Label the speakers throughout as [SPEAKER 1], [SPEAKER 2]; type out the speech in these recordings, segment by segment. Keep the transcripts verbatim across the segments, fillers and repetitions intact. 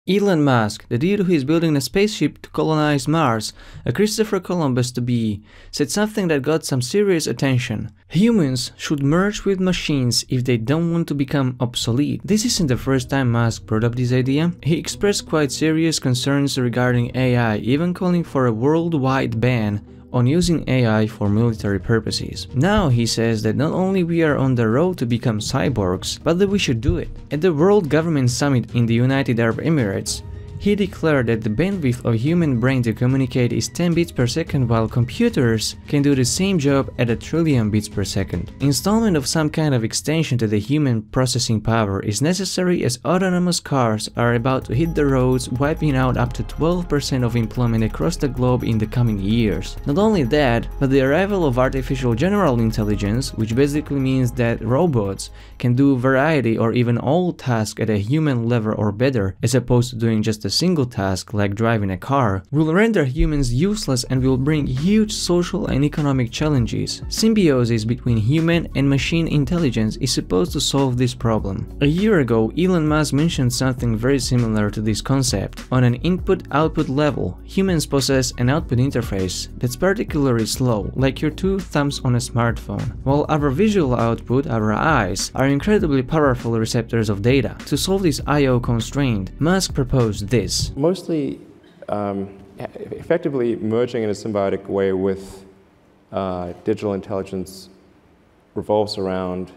[SPEAKER 1] Elon Musk, the dude who is building a spaceship to colonize Mars, a Christopher Columbus to be, said something that got some serious attention. Humans should merge with machines if they don't want to become obsolete. This isn't the first time Musk brought up this idea. He expressed quite serious concerns regarding A I, even calling for a worldwide ban on using A I for military purposes. Now he says that not only we are on the road to become cyborgs, but that we should do it. At the World Government Summit in the United Arab Emirates, he declared that the bandwidth of human brain to communicate is ten bits per second, while computers can do the same job at a trillion bits per second. Installment of some kind of extension to the human processing power is necessary, as autonomous cars are about to hit the roads, wiping out up to twelve percent of employment across the globe in the coming years. Not only that, but the arrival of artificial general intelligence, which basically means that robots can do variety or even all tasks at a human level or better, as opposed to doing just a single task like driving a car, will render humans useless and will bring huge social and economic challenges. Symbiosis between human and machine intelligence is supposed to solve this problem. A year ago, Elon Musk mentioned something very similar to this concept. On an input-output level, humans possess an output interface that's particularly slow, like your two thumbs on a smartphone, while our visual output, our eyes, are incredibly powerful receptors of data. To solve this I O constraint, Musk proposed this.
[SPEAKER 2] Mostly um, effectively merging in a symbiotic way with uh, digital intelligence revolves around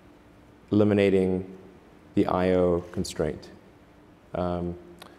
[SPEAKER 2] eliminating the I O constraint. Um,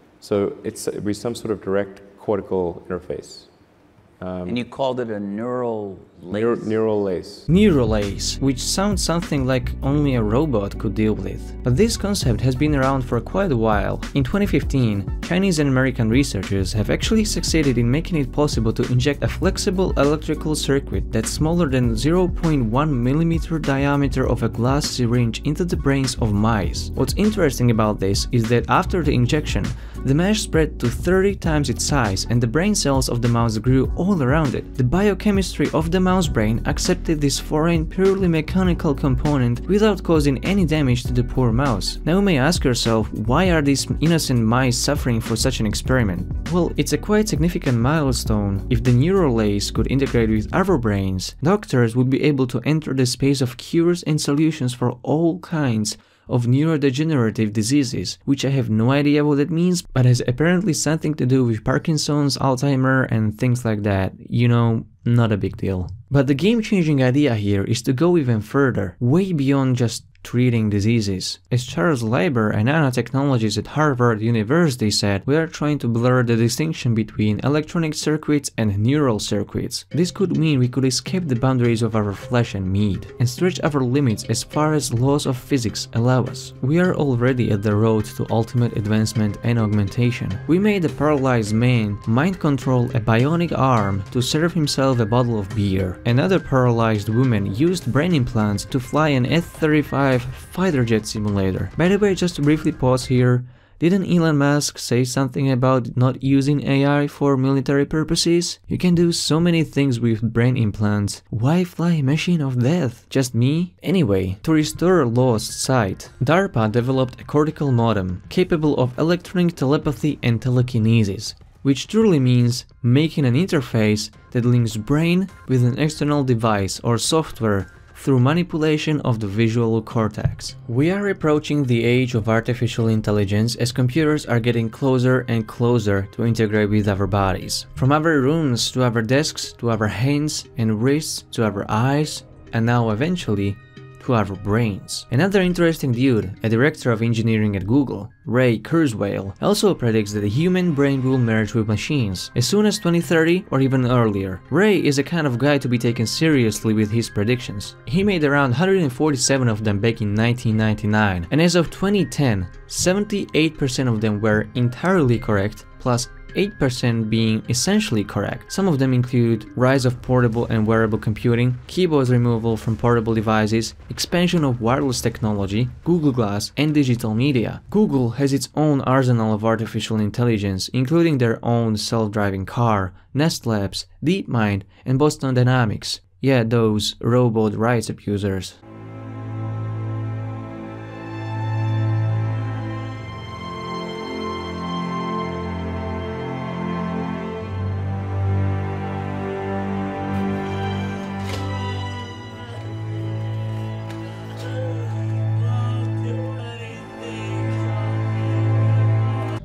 [SPEAKER 2] so it's it'd be some sort of direct cortical interface. Um,
[SPEAKER 3] and you called it a neural lace?
[SPEAKER 2] Neur neural lace.
[SPEAKER 1] Neural lace, which sounds something like only a robot could deal with. But this concept has been around for quite a while. In twenty fifteen, Chinese and American researchers have actually succeeded in making it possible to inject a flexible electrical circuit that's smaller than zero point one millimeter diameter of a glass syringe into the brains of mice. What's interesting about this is that after the injection, the mesh spread to thirty times its size and the brain cells of the mouse grew all around it. The biochemistry of the mouse brain accepted this foreign, purely mechanical component without causing any damage to the poor mouse. Now you may ask yourself, why are these innocent mice suffering for such an experiment? Well, it's a quite significant milestone. If the neural lace could integrate with our brains, doctors would be able to enter the space of cures and solutions for all kinds of neurodegenerative diseases, which I have no idea what that means, but has apparently something to do with Parkinson's, Alzheimer, and things like that. You know, not a big deal. But the game-changing idea here is to go even further, way beyond just treating diseases. As Charles Leiber, a nanotechnologist at Harvard University, said, we are trying to blur the distinction between electronic circuits and neural circuits. This could mean we could escape the boundaries of our flesh and meat, and stretch our limits as far as laws of physics allow us. We are already at the road to ultimate advancement and augmentation. We made a paralyzed man mind control a bionic arm to serve himself a bottle of beer. Another paralyzed woman used brain implants to fly an F thirty-five fighter jet simulator. By the way, just to briefly pause here, didn't Elon Musk say something about not using A I for military purposes? You can do so many things with brain implants. Why fly a machine of death? Just me? Anyway, to restore lost sight, DARPA developed a cortical modem capable of electronic telepathy and telekinesis, which truly means making an interface that links brain with an external device or software through manipulation of the visual cortex. We are approaching the age of artificial intelligence as computers are getting closer and closer to integrate with our bodies. From our rooms to our desks to our hands and wrists to our eyes, and now eventually to our brains. Another interesting dude, a director of engineering at Google, Ray Kurzweil, also predicts that the human brain will merge with machines as soon as twenty thirty or even earlier. Ray is a kind of guy to be taken seriously with his predictions. He made around one hundred forty-seven of them back in nineteen ninety-nine, and as of twenty ten, seventy-eight percent of them were entirely correct, plus eight percent being essentially correct. Some of them include rise of portable and wearable computing, keyboard removal from portable devices, expansion of wireless technology, Google Glass, and digital media. Google has its own arsenal of artificial intelligence, including their own self-driving car, Nest Labs, DeepMind, and Boston Dynamics. Yeah, those robot rights abusers.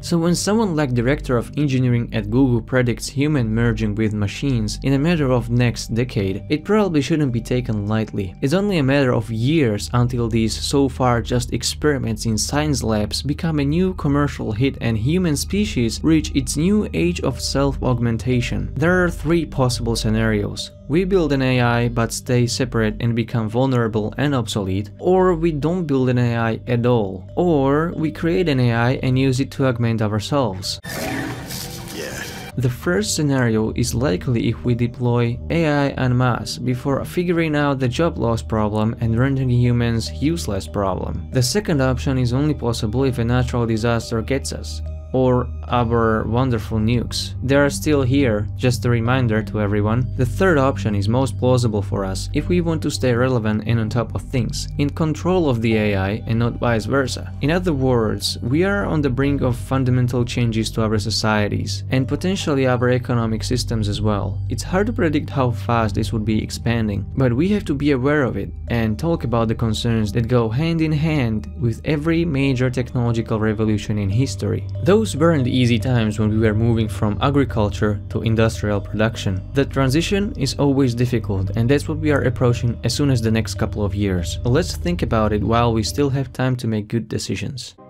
[SPEAKER 1] So when someone like director of engineering at Google predicts human merging with machines in a matter of next decade, it probably shouldn't be taken lightly. It's only a matter of years until these so far just experiments in science labs become a new commercial hit and human species reach its new age of self-augmentation. There are three possible scenarios. We build an A I but stay separate and become vulnerable and obsolete, or we don't build an A I at all, or we create an A I and use it to augment ourselves.
[SPEAKER 4] Yeah.
[SPEAKER 1] The first scenario is likely if we deploy A I en masse before figuring out the job loss problem and rendering humans useless problem. The second option is only possible if a natural disaster gets us, or our wonderful nukes. They are still here, just a reminder to everyone. The third option is most plausible for us if we want to stay relevant and on top of things, in control of the A I and not vice versa. In other words, we are on the brink of fundamental changes to our societies and potentially our economic systems as well. It's hard to predict how fast this would be expanding, but we have to be aware of it and talk about the concerns that go hand in hand with every major technological revolution in history. Those weren't easy times when we were moving from agriculture to industrial production. The transition is always difficult, and that's what we are approaching as soon as the next couple of years. Let's think about it while we still have time to make good decisions.